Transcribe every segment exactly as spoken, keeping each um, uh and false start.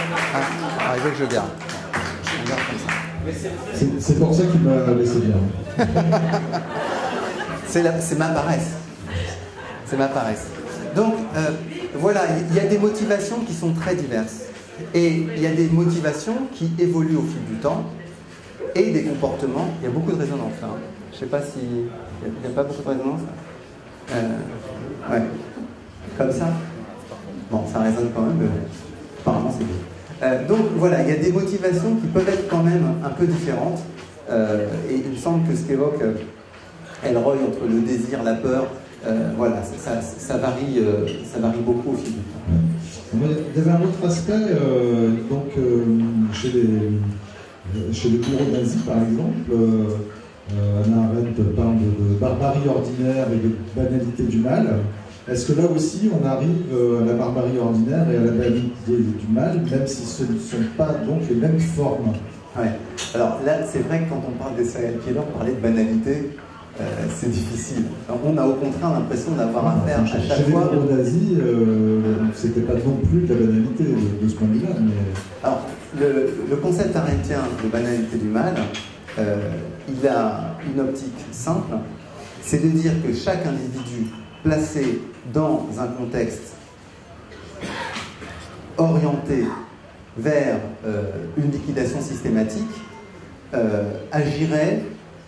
Ah, ah, il veut que je garde. On garde comme ça. C'est pour ça qu'il m'a laissé dire. C'est ma paresse. C'est ma paresse. Donc, euh, voilà, il y a des motivations qui sont très diverses. Et il y a des motivations qui évoluent au fil du temps. Et des comportements. Il y a beaucoup de résonance là. Hein. Je ne sais pas si... Il n'y a, a pas beaucoup de résonance là. Euh, ouais. Comme ça. Bon, ça résonne quand même. Mais apparemment, c'est bien. Euh, donc, voilà, il y a des motivations qui peuvent être quand même un peu différentes. Euh, et il me semble que ce qu'évoque euh, Elroy entre le désir, la peur, euh, voilà, ça, ça, ça, varie, euh, ça varie beaucoup au fil du temps. Il y avait un autre aspect, euh, donc, euh, chez les, chez les bourreaux nazis, par exemple, euh, Hannah Arendt parle de, de barbarie ordinaire et de banalité du mal. Est-ce que là aussi, on arrive à la barbarie ordinaire et à la banalité du mal, même si ce ne sont pas donc les mêmes formes? Ouais. Alors là, c'est vrai que quand on parle des serial killers, parler de banalité, euh, c'est difficile. Alors, on a au contraire l'impression d'avoir affaire à chaque chez fois... Chez les nazis, euh, c'était pas non plus de la banalité de, de ce point de vue-là. Mais... Alors, le, le concept arendtien de banalité du mal, euh, il a une optique simple, c'est de dire que chaque individu placé dans un contexte orienté vers euh, une liquidation systématique euh, agirait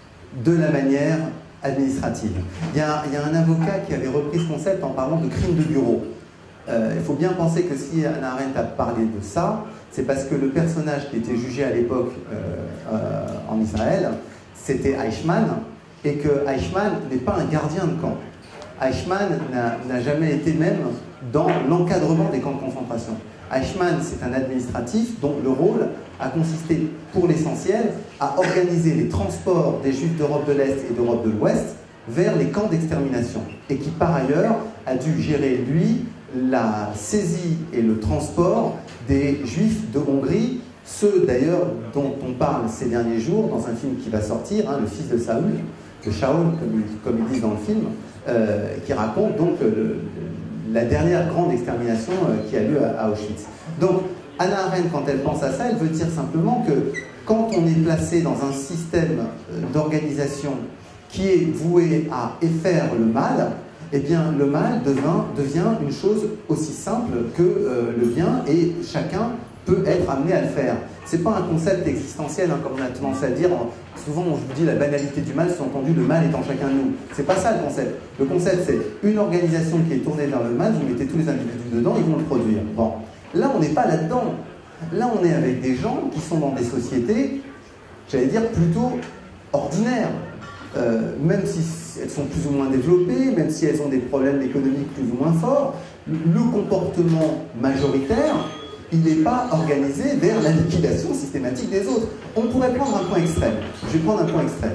de la manière administrative. Il y, a, il y a un avocat qui avait repris ce concept en parlant de crime de bureau. Euh, il faut bien penser que si Hannah Arendt a parlé de ça, c'est parce que le personnage qui était jugé à l'époque euh, euh, en Israël, c'était Eichmann, et que Eichmann n'est pas un gardien de camp. Eichmann n'a jamais été même dans l'encadrement des camps de concentration. Eichmann, c'est un administratif dont le rôle a consisté, pour l'essentiel, à organiser les transports des Juifs d'Europe de l'Est et d'Europe de l'Ouest vers les camps d'extermination. Et qui, par ailleurs, a dû gérer, lui, la saisie et le transport des Juifs de Hongrie, ceux, d'ailleurs, dont on parle ces derniers jours dans un film qui va sortir, hein, Le fils de Saül, de Shaul, comme, comme ils disent dans le film, euh, qui raconte donc le, la dernière grande extermination euh, qui a lieu à, à Auschwitz. Donc, Hannah Arendt, quand elle pense à ça, elle veut dire simplement que quand on est placé dans un système d'organisation qui est voué à effaire le mal, eh bien, le mal devient, devient une chose aussi simple que euh, le bien, et chacun peut être amené à le faire. C'est pas un concept existentiel, hein, comme on a tendance à dire. Souvent, on vous dit la banalité du mal, sous-entendu le mal étant chacun de nous. C'est pas ça le concept. Le concept, c'est une organisation qui est tournée vers le mal, vous mettez tous les individus dedans, ils vont le produire. Bon. Là, on n'est pas là-dedans. Là, on est avec des gens qui sont dans des sociétés, j'allais dire, plutôt ordinaires. Euh, même si elles sont plus ou moins développées, même si elles ont des problèmes économiques plus ou moins forts, le comportement majoritaire, il n'est pas organisé vers la liquidation systématique des autres. On pourrait prendre un point extrême. Je vais prendre un point extrême.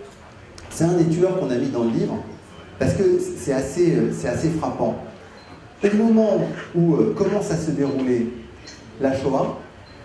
C'est un des tueurs qu'on a mis dans le livre, parce que c'est assez, c'est assez frappant. Au moment où euh, commence à se dérouler la Shoah,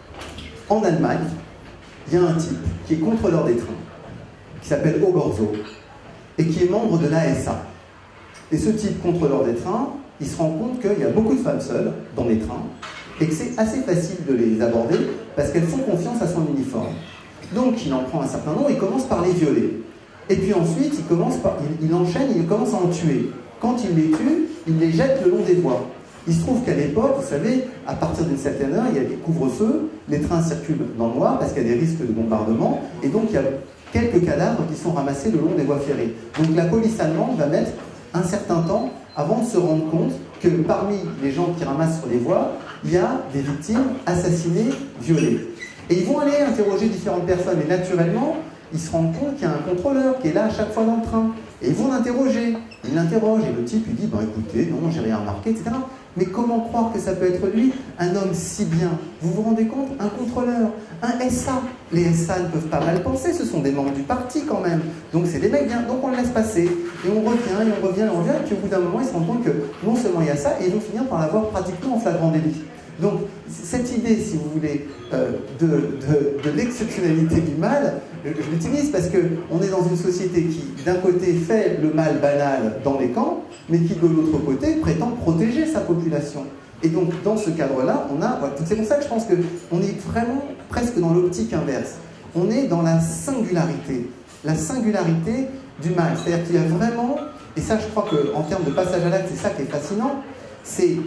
en Allemagne, il y a un type qui est contrôleur des trains, qui s'appelle Ogorzo, et qui est membre de l'A S A. Et ce type contrôleur des trains, il se rend compte qu'il y a beaucoup de femmes seules dans les trains, et que c'est assez facile de les aborder, parce qu'elles font confiance à son uniforme. Donc il en prend un certain nombre, il commence par les violer. Et puis ensuite, il, commence par, il, il enchaîne, il commence à en tuer. Quand il les tue, il les jette le long des voies. Il se trouve qu'à l'époque, vous savez, à partir d'une certaine heure, il y a des couvre-feux, les trains circulent dans le noir parce qu'il y a des risques de bombardement, et donc il y a quelques cadavres qui sont ramassés le long des voies ferrées. Donc la police allemande va mettre un certain temps avant de se rendre compte que parmi les gens qui ramassent sur les voies, il y a des victimes assassinées, violées. Et ils vont aller interroger différentes personnes, et naturellement, ils se rendent compte qu'il y a un contrôleur qui est là à chaque fois dans le train. Et ils vont l'interroger. Ils l'interrogent, et le type lui dit, bah écoutez, non, j'ai rien remarqué, et cetera. Mais comment croire que ça peut être lui, un homme si bien? Vous vous rendez compte? Un contrôleur, un S A. Les S A ne peuvent pas mal penser, ce sont des membres du parti quand même. Donc c'est des mecs bien, donc on le laisse passer. Et on revient, et on revient, et on revient, et puis au bout d'un moment, ils se rendent compte que non seulement il y a ça, et ils vont finir par l'avoir pratiquement en flagrant délit. Donc cette idée, si vous voulez, euh, de, de, de l'exceptionnalité du mal, je, je l'utilise parce qu'on est dans une société qui, d'un côté, fait le mal banal dans les camps, mais qui, de l'autre côté, prétend protéger sa population. Et donc, dans ce cadre-là, on a... Voilà, c'est pour ça que je pense qu'on est vraiment presque dans l'optique inverse. On est dans la singularité. La singularité du mal. C'est-à-dire qu'il y a vraiment... Et ça, je crois qu'en termes de passage à l'acte, c'est ça qui est fascinant. C'est...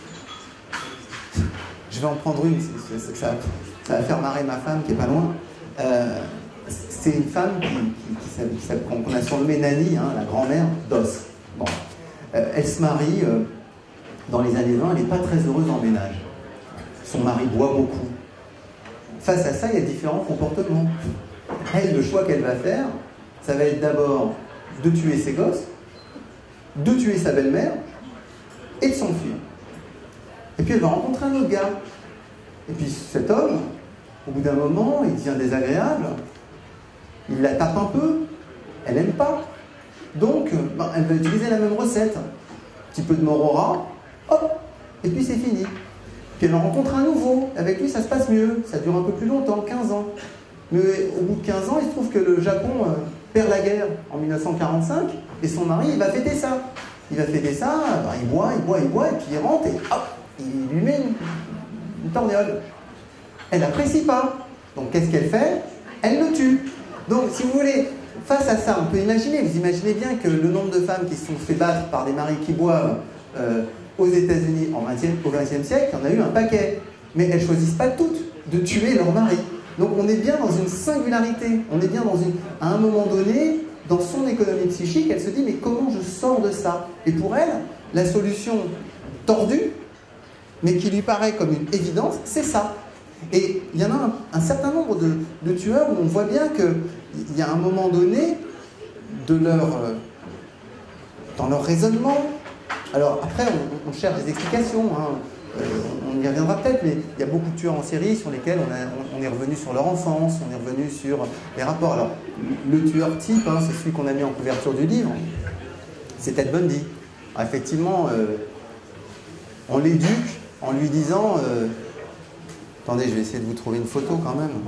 Je vais en prendre une, ça, ça va faire marrer ma femme qui est pas loin. Euh, c'est une femme qui, qui, qui, qui, qu'on a surnommée Nanny, hein, la grand-mère d'Os. Bon. Euh, elle se marie euh, dans les années vingt, elle n'est pas très heureuse en ménage. Son mari boit beaucoup. Face à ça, il y a différents comportements. Elle, le choix qu'elle va faire, ça va être d'abord de tuer ses gosses, de tuer sa belle-mère et de s'enfuir. Et puis elle va rencontrer un autre gars. Et puis cet homme, au bout d'un moment, il devient désagréable. Il la tape un peu. Elle n'aime pas. Donc, ben, elle va utiliser la même recette. Un petit peu de morora, hop, et puis c'est fini. Puis elle en rencontre un nouveau. Avec lui, ça se passe mieux. Ça dure un peu plus longtemps, quinze ans. Mais au bout de quinze ans, il se trouve que le Japon euh, perd la guerre en mille neuf cent quarante-cinq. Et son mari, il va fêter ça. Il va fêter ça, ben, il boit, il boit, il boit, et puis il rentre, et hop, il lui met une, une torgnole. Elle n'apprécie pas. Donc qu'est-ce qu'elle fait? Elle le tue. Donc si vous voulez, face à ça, on peut imaginer, vous imaginez bien que le nombre de femmes qui se sont fait battre par des maris qui boivent euh, aux États-Unis au vingtième siècle, il y en a eu un paquet. Mais elles ne choisissent pas toutes de tuer leur mari. Donc on est bien dans une singularité. On est bien dans une... À un moment donné, dans son économie psychique, elle se dit, mais comment je sors de ça? Et pour elle, la solution tordue, mais qui lui paraît comme une évidence, c'est ça. Et il y en a un, un certain nombre de, de tueurs où on voit bien qu'il y a un moment donné, de leur, euh, dans leur raisonnement, alors après on, on cherche des explications, hein, euh, on y reviendra peut-être, mais il y a beaucoup de tueurs en série sur lesquels on, a, on, on est revenu sur leur enfance, on est revenu sur les rapports. Alors le tueur type, hein, c'est celui qu'on a mis en couverture du livre, c'est Ted Bundy. Alors, effectivement, euh, on l'éduque en lui disant... Euh, attendez, je vais essayer de vous trouver une photo quand même.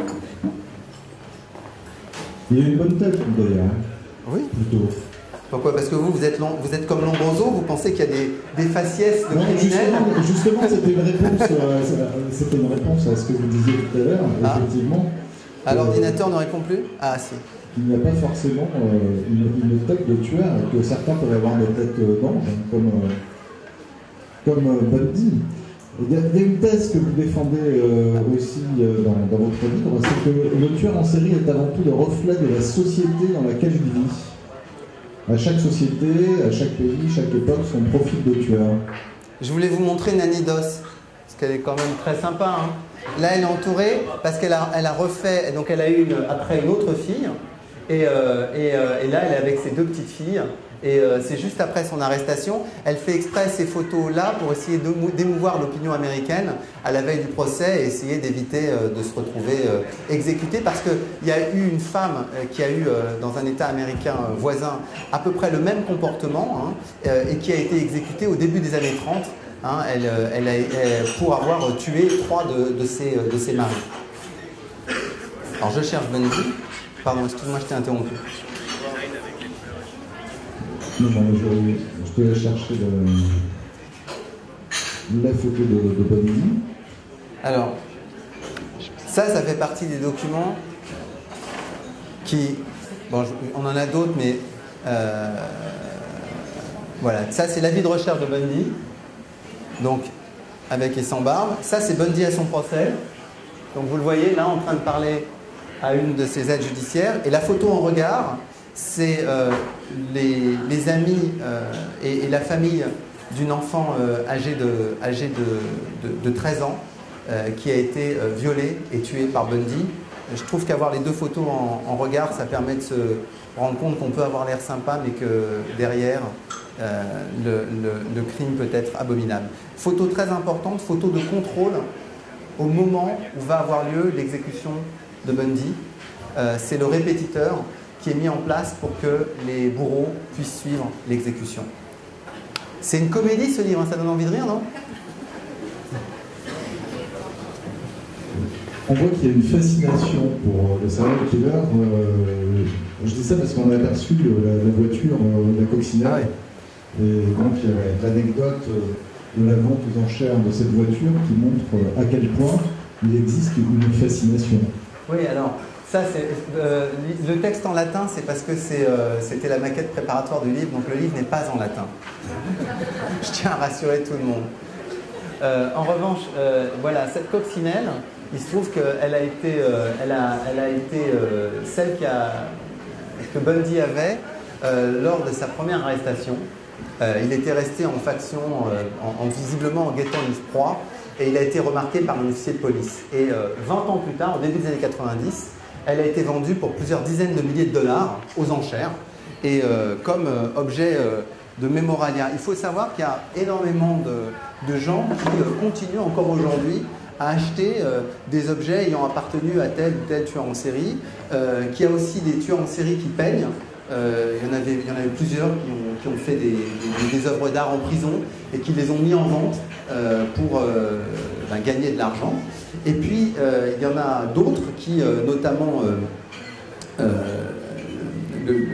Il y a une bonne tête, d'ailleurs. Oui. Plutôt. Pourquoi? Parce que vous, vous êtes, vous êtes comme Lombroso, vous pensez qu'il y a des, des faciès de non, criminels. Justement, justement c'était une réponse, euh, c'était une réponse à ce que vous disiez tout à l'heure, ah. Effectivement. À euh, l'ordinateur ne répond plus? Ah, si. Il n'y a pas forcément euh, une, une tête de tueur, que certains peuvent avoir des têtes d'ange, comme, euh, comme euh, Bundy. Il y, a, il y a une thèse que vous défendez euh, aussi euh, dans, dans votre livre, c'est que le tueur en série est avant tout le reflet de la société dans laquelle il vit. À chaque société, à chaque pays, chaque époque, son profil de tueur. Je voulais vous montrer Nanny Dos, parce qu'elle est quand même très sympa. Hein. Là, elle est entourée parce qu'elle a, elle a refait, donc elle a eu une, après une autre fille, et, euh, et, euh, et là, elle est avec ses deux petites filles. Et euh, c'est juste après son arrestation. Elle fait exprès ces photos-là pour essayer d'émouvoir l'opinion américaine à la veille du procès et essayer d'éviter euh, de se retrouver euh, exécutée. Parce qu'il y a eu une femme euh, qui a eu, euh, dans un État américain euh, voisin, à peu près le même comportement hein, euh, et qui a été exécutée au début des années trente hein, elle, elle a, elle, pour avoir tué trois de, de, ses, de ses maris. Alors je cherche Bundy. Pardon, excuse-moi, je t'ai interrompu. Non, non, je, je peux aller chercher le, la photo de, de Bundy. Alors, ça, ça fait partie des documents qui... Bon, je, on en a d'autres, mais... Euh, voilà, ça, c'est l'avis de recherche de Bundy. Donc, avec et sans barbe. Ça, c'est Bundy à son procès. Donc, vous le voyez, là, en train de parler à une de ses aides judiciaires. Et la photo en regard... c'est euh, les, les amis euh, et, et la famille d'une enfant euh, âgée, de, âgée de, de, de treize ans euh, qui a été euh, violée et tuée par Bundy. Je trouve qu'avoir les deux photos en, en regard, ça permet de se rendre compte qu'on peut avoir l'air sympa, mais que derrière, euh, le, le, le crime peut être abominable. Photo très importante, photo de contrôle au moment où va avoir lieu l'exécution de Bundy. Euh, c'est le répétiteur qui est mis en place pour que les bourreaux puissent suivre l'exécution. C'est une comédie ce livre, hein, ça donne envie de rire, non? On voit qu'il y a une fascination pour le serial killer. Euh, je dis ça parce qu'on a aperçu la, la voiture, euh, la coccinelle. Ah ouais. Et donc il y a l'anecdote de la vente aux enchères de cette voiture qui montre à quel point il existe une fascination. Oui, alors, ça, c'est euh, le texte en latin, c'est parce que c'est, euh, c'était la maquette préparatoire du livre, donc le livre n'est pas en latin. Je tiens à rassurer tout le monde. Euh, en revanche, euh, voilà, cette coccinelle, il se trouve qu'elle a été, euh, elle a, elle a été euh, celle qui a, que Bundy avait euh, lors de sa première arrestation. Euh, il était resté en faction, euh, en, en, visiblement en guettant une proie, et il a été remarqué par un officier de police. Et euh, vingt ans plus tard, au début des années quatre-vingt-dix, elle a été vendue pour plusieurs dizaines de milliers de dollars aux enchères, et euh, comme euh, objet euh, de mémoralia. Il faut savoir qu'il y a énormément de, de gens qui euh, continuent encore aujourd'hui à acheter euh, des objets ayant appartenu à tel ou tel tueur en série, euh, qu'il y a aussi des tueurs en série qui peignent. Euh, il, y en avait, il y en avait plusieurs qui ont, qui ont fait des, des, des œuvres d'art en prison et qui les ont mis en vente euh, pour euh, ben, gagner de l'argent. Et puis, euh, il y en a d'autres qui, euh, notamment euh, euh, le, le,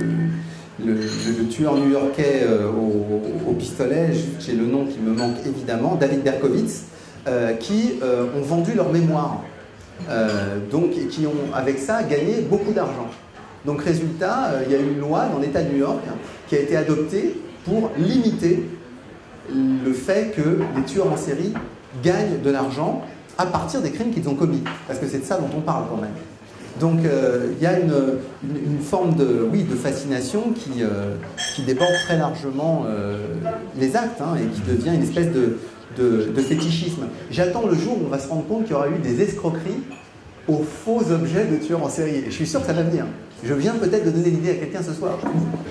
le, le, le tueur new-yorkais euh, au, au pistolet, j'ai le nom qui me manque évidemment, David Berkowitz, euh, qui euh, ont vendu leur mémoire, euh, donc, et qui ont, avec ça, gagné beaucoup d'argent. Donc, résultat, euh, il y a une loi dans l'État de New York hein, qui a été adoptée pour limiter le fait que les tueurs en série gagnent de l'argent à partir des crimes qu'ils ont commis. Parce que c'est de ça dont on parle quand même. Donc, euh, il y a une, une, une forme de, oui, de fascination qui, euh, qui déborde très largement euh, les actes hein, et qui devient une espèce de, de, de fétichisme. J'attends le jour où on va se rendre compte qu'il y aura eu des escroqueries aux faux objets de tueurs en série. Et je suis sûr que ça va venir. Je viens peut-être de donner l'idée à quelqu'un ce soir.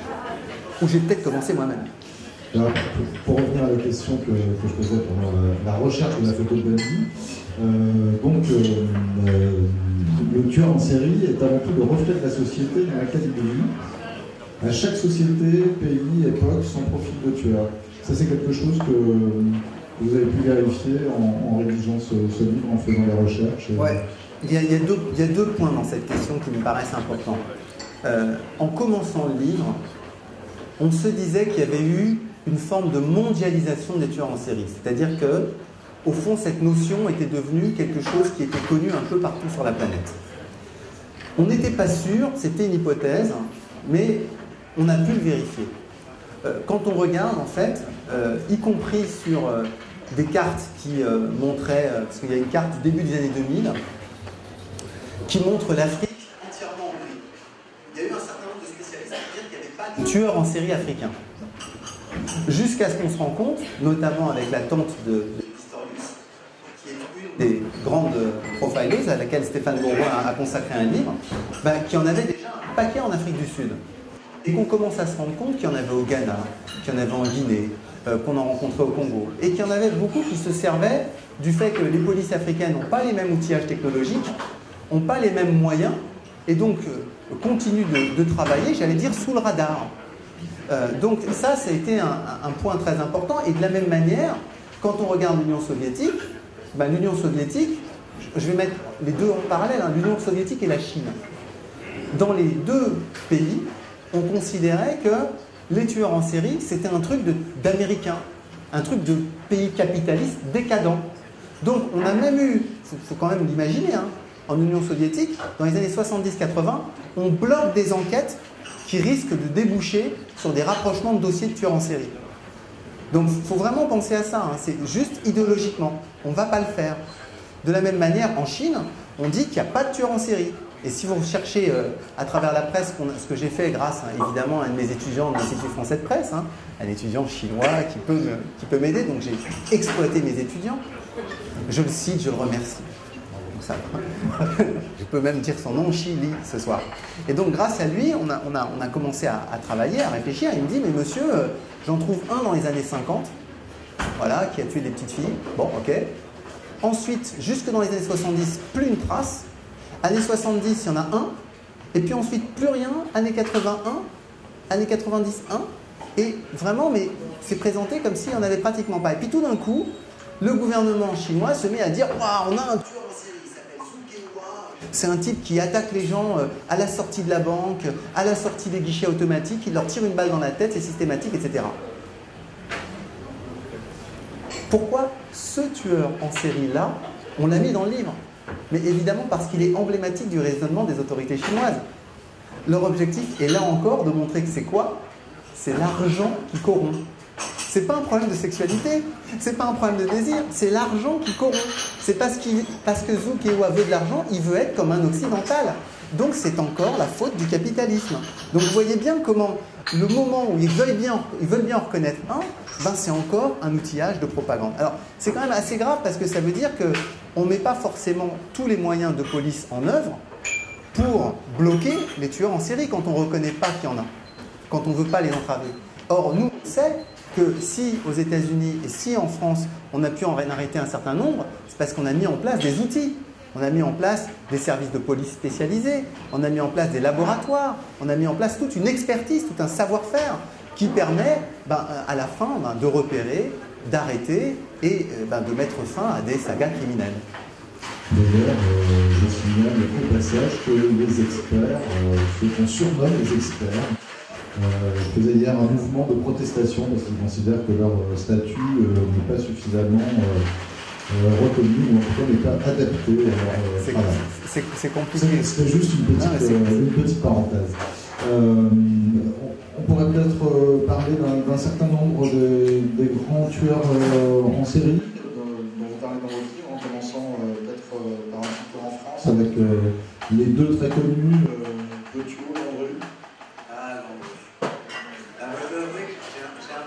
Ou j'ai peut-être commencé moi-même. Alors, pour, pour revenir à la question que, que je posais pendant la, la recherche de la photo de Bundy, euh, donc euh, euh, le tueur en série est avant tout le reflet de la société dans laquelle il vit. À chaque société, pays, époque, son profil de tueur. Ça, c'est quelque chose que, que vous avez pu vérifier en, en rédigeant ce, ce livre, en faisant des recherches. Et... Ouais. Il y, a, il, y a deux, il y a deux points dans cette question qui me paraissent importants. Euh, en commençant le livre, on se disait qu'il y avait eu une forme de mondialisation des tueurs en série. C'est-à-dire que, au fond, cette notion était devenue quelque chose qui était connu un peu partout sur la planète. On n'était pas sûr, c'était une hypothèse, mais on a pu le vérifier. Euh, quand on regarde, en fait, euh, y compris sur euh, des cartes qui euh, montraient, euh, parce qu'il y a une carte du début des années deux mille, qui montre l'Afrique entièrement en gris. Il y a eu un certain nombre de spécialistes qui disent qu'il n'y avait pas de tueurs en série africains. Jusqu'à ce qu'on se rende compte, notamment avec la tante de, de Pistorius, qui est une des grandes profileuses à laquelle Stéphane Bourgoin a, a consacré un livre, bah, qu'il y en avait déjà un paquet en Afrique du Sud. Et qu'on commence à se rendre compte qu'il y en avait au Ghana, qu'il y en avait en Guinée, euh, qu'on en rencontrait au Congo. Et qu'il y en avait beaucoup qui se servaient du fait que les polices africaines n'ont pas les mêmes outillages technologiques, n'ont pas les mêmes moyens, et donc euh, continuent de, de travailler, j'allais dire, sous le radar. Euh, donc ça, ça a été un, un point très important. Et de la même manière, quand on regarde l'Union soviétique, ben, l'Union soviétique, je vais mettre les deux en parallèle, hein, l'Union soviétique et la Chine. Dans les deux pays, on considérait que les tueurs en série, c'était un truc d'Américains, un truc de pays capitalistes décadents. Donc on a même eu, il faut, faut quand même l'imaginer, hein, en Union soviétique, dans les années soixante-dix quatre-vingt, on bloque des enquêtes qui risquent de déboucher sur des rapprochements de dossiers de tueurs en série. Donc il faut vraiment penser à ça, hein. C'est juste idéologiquement, on ne va pas le faire. De la même manière, en Chine, on dit qu'il n'y a pas de tueurs en série. Et si vous recherchez euh, à travers la presse, ce que j'ai fait grâce hein, évidemment à un de mes étudiants de l'Institut français de presse, hein, un étudiant chinois qui peut, me, qui peut m'aider, donc j'ai exploité mes étudiants. Je le cite, je le remercie. Ça, je peux même dire son nom, Chili, ce soir. Et donc, grâce à lui, on a, on a, on a commencé à, à travailler, à réfléchir. Il me dit, mais monsieur, euh, j'en trouve un dans les années cinquante, voilà, qui a tué des petites filles. Bon, ok. Ensuite, jusque dans les années soixante-dix, plus une trace. Années soixante-dix, il y en a un. Et puis ensuite, plus rien. Années quatre-vingt-un, années quatre-vingt-dix, un. Et vraiment, mais c'est présenté comme s'il n'y en avait pratiquement pas. Et puis tout d'un coup, le gouvernement chinois se met à dire, waouh, on a un tueur en série, il s'appelle Zhu Kenhua. C'est un type qui attaque les gens à la sortie de la banque, à la sortie des guichets automatiques, il leur tire une balle dans la tête, c'est systématique, et cetera. Pourquoi ce tueur en série-là, on l'a mis dans le livre? Mais évidemment parce qu'il est emblématique du raisonnement des autorités chinoises. Leur objectif est là encore de montrer que c'est quoi? C'est l'argent qui corrompt. C'est pas un problème de sexualité, c'est pas un problème de désir, c'est l'argent qui corrompt. C'est parce, qu'il, parce que Zhou Keihua veut de l'argent, il veut être comme un occidental. Donc c'est encore la faute du capitalisme. Donc vous voyez bien comment le moment où ils veulent bien, ils veulent bien en reconnaître un, ben c'est encore un outillage de propagande. Alors c'est quand même assez grave parce que ça veut dire qu'on ne met pas forcément tous les moyens de police en œuvre pour bloquer les tueurs en série quand on ne reconnaît pas qu'il y en a, quand on ne veut pas les entraver. Or nous on sait que si aux États-Unis et si en France on a pu en arrêter un certain nombre, c'est parce qu'on a mis en place des outils. On a mis en place des services de police spécialisés, on a mis en place des laboratoires, on a mis en place toute une expertise, tout un savoir-faire qui permet ben, à la fin ben, de repérer, d'arrêter et ben, de mettre fin à des sagas criminelles. D'ailleurs, euh, je signale au passage que les experts, euh, ceux qu'on surnomme les experts, euh, faisaient hier un mouvement de protestation parce qu'ils considèrent que leur statut euh, n'est pas suffisamment euh, Euh, reconnu ou en tout cas n'est pas adapté. Euh, c'est, voilà. c'est, c'est compliqué. C'était juste une petite, ah, euh, une petite parenthèse. Euh, on, on pourrait peut-être euh, parler d'un, d'un certain nombre de, des grands tueurs euh, en série dont vous parlez dans votre livre, en commençant euh, peut-être euh, par un petit peu en France avec euh, les deux très connus, euh, De Thuot, Landru. Ah non. Ah, oui, j'ai un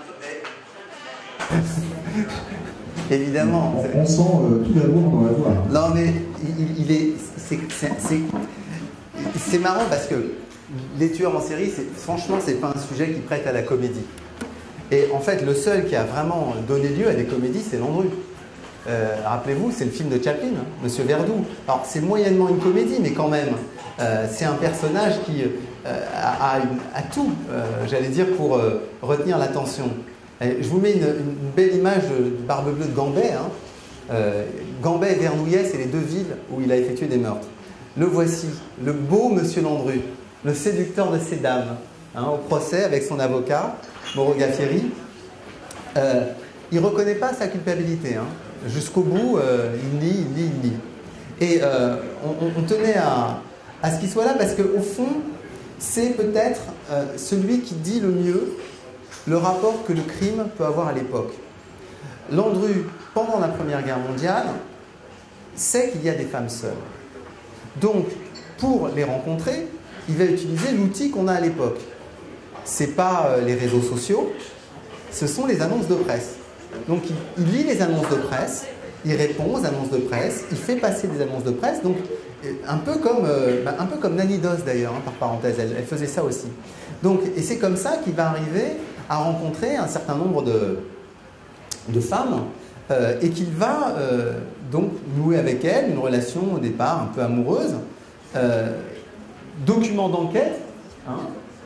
peu. Évidemment. On, on sent euh, tout l'amour dans la voix. Hein. Non, mais il, il est, c'est, c'est, c'est, c'est marrant parce que les tueurs en série, c'est, franchement, c'est pas un sujet qui prête à la comédie. Et en fait, le seul qui a vraiment donné lieu à des comédies, c'est Landru. Euh, rappelez-vous, c'est le film de Chaplin, hein, Monsieur Verdoux. Alors, c'est moyennement une comédie, mais quand même, euh, c'est un personnage qui euh, a, a, une, a tout, euh, j'allais dire, pour euh, retenir l'attention. Je vous mets une, une belle image de Barbe Bleue de Gambet. Hein. Euh, Gambet et Vernouillet, c'est les deux villes où il a effectué des meurtres. Le voici, le beau Monsieur Landru, le séducteur de ces dames, hein, au procès avec son avocat, Moreau Gaffieri. Euh, il ne reconnaît pas sa culpabilité. Hein. Jusqu'au bout, euh, il lit, il lit, il lit. Et euh, on, on tenait à, à ce qu'il soit là parce qu'au fond, c'est peut-être euh, celui qui dit le mieux le rapport que le crime peut avoir à l'époque. Landru, pendant la Première Guerre mondiale, sait qu'il y a des femmes seules. Donc, pour les rencontrer, il va utiliser l'outil qu'on a à l'époque. Ce n'est pas euh, les réseaux sociaux, ce sont les annonces de presse. Donc, il, il lit les annonces de presse, il répond aux annonces de presse, il fait passer des annonces de presse, donc un peu comme, euh, bah, un peu comme Nanny Doss d'ailleurs, hein, par parenthèse, elle, elle faisait ça aussi. Donc, et c'est comme ça qu'il va arriver à rencontrer un certain nombre de, de femmes euh, et qu'il va euh, donc nouer avec elles une relation au départ un peu amoureuse. Euh, document d'enquête hein,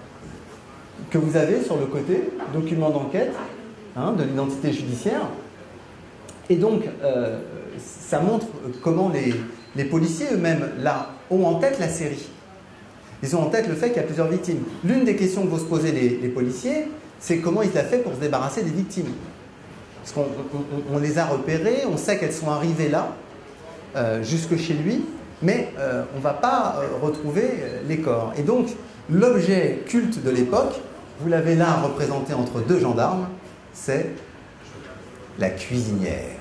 que vous avez sur le côté, document d'enquête hein, de l'identité judiciaire. Et donc, euh, ça montre comment les, les policiers eux-mêmes là ont en tête la série. Ils ont en tête le fait qu'il y a plusieurs victimes. L'une des questions que vont se poser les, les policiers, c'est comment il a fait pour se débarrasser des victimes. Parce qu'on on, on les a repérées, on sait qu'elles sont arrivées là, euh, jusque chez lui, mais euh, on ne va pas euh, retrouver euh, les corps. Et donc, l'objet culte de l'époque, vous l'avez là représenté entre deux gendarmes, c'est la cuisinière.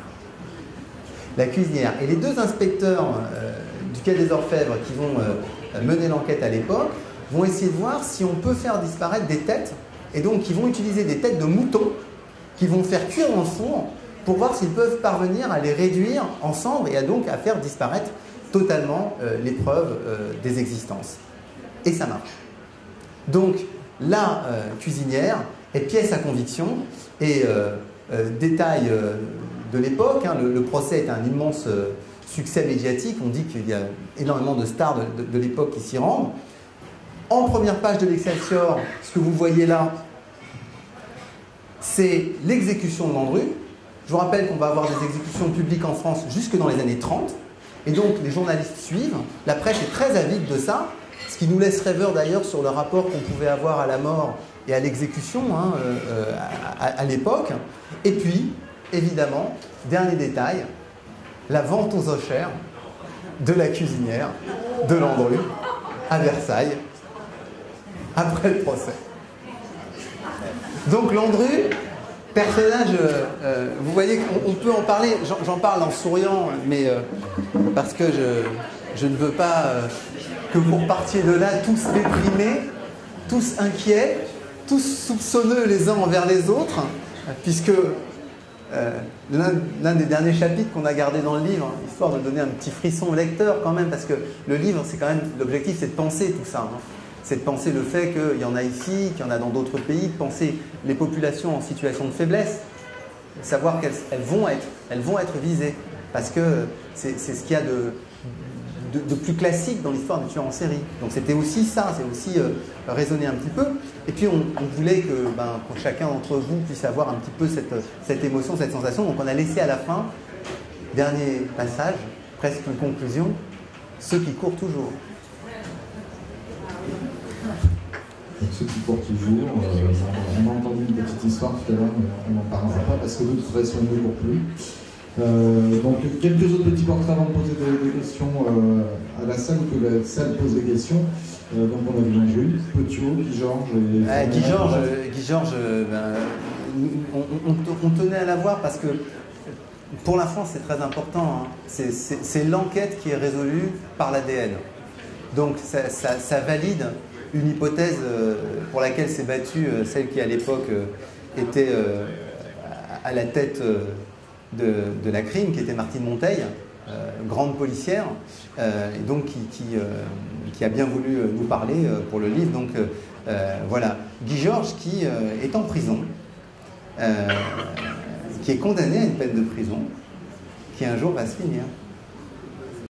La cuisinière. Et les deux inspecteurs euh, du Quai des Orfèvres qui vont euh, mener l'enquête à l'époque vont essayer de voir si on peut faire disparaître des têtes. Et donc, ils vont utiliser des têtes de moutons qu'ils vont faire cuire dans le four pour voir s'ils peuvent parvenir à les réduire ensemble et à donc à faire disparaître totalement euh, les preuves euh, des existences. Et ça marche. Donc, la euh, cuisinière est pièce à conviction et euh, euh, détail euh, de l'époque. Hein, le, le procès est un immense euh, succès médiatique. On dit qu'il y a énormément de stars de, de, de l'époque qui s'y rendent. En première page de l'Excelsior, ce que vous voyez là, c'est l'exécution de Landru. Je vous rappelle qu'on va avoir des exécutions publiques en France jusque dans les années trente. Et donc, les journalistes suivent. La presse est très avide de ça, ce qui nous laisse rêveurs d'ailleurs sur le rapport qu'on pouvait avoir à la mort et à l'exécution hein, euh, à, à, à l'époque. Et puis, évidemment, dernier détail, la vente aux enchères de la cuisinière de Landru à Versailles, après le procès. Donc Landru, personnage, euh, vous voyez qu'on peut en parler, j'en parle en souriant, mais euh, parce que je, je ne veux pas euh, que vous repartiez de là tous déprimés, tous inquiets, tous soupçonneux les uns envers les autres, puisque euh, l'un des derniers chapitres qu'on a gardé dans le livre, hein, histoire de donner un petit frisson au lecteur quand même, parce que le livre, c'est quand même, l'objectif c'est de penser tout ça, hein. C'est de penser le fait qu'il y en a ici, qu'il y en a dans d'autres pays, de penser les populations en situation de faiblesse, savoir qu'elles elles vont être, elles vont être visées, parce que c'est ce qu'il y a de, de, de plus classique dans l'histoire du tueur en série. Donc c'était aussi ça, c'est aussi euh, raisonner un petit peu. Et puis on, on voulait que, ben, que chacun d'entre vous puisse avoir un petit peu cette, cette émotion, cette sensation. Donc on a laissé à la fin, dernier passage, presque une conclusion, ceux qui courent toujours. Donc ceux qui courent toujours, euh, on a entendu une petite histoire tout à l'heure, mais on n'en parlera pas parce que de toute façon ils ne courent plus. Euh, donc quelques autres petits portraits avant de poser des, des questions euh, à la salle, ou que la salle pose des questions. Euh, donc on a vu Jules, Petiot, Guy Georges et... Ah, Guy Georges, Guy Georges ben, on, on, on tenait à l'avoir parce que pour la France c'est très important, hein. C'est l'enquête qui est résolue par l'A D N. Donc ça, ça, ça valide une hypothèse pour laquelle s'est battue celle qui à l'époque était à la tête de, de la crime, qui était Martine Monteil, grande policière, et donc qui, qui, qui a bien voulu nous parler pour le livre. Donc voilà, Guy Georges qui est en prison, qui est condamné à une peine de prison, qui un jour va se finir.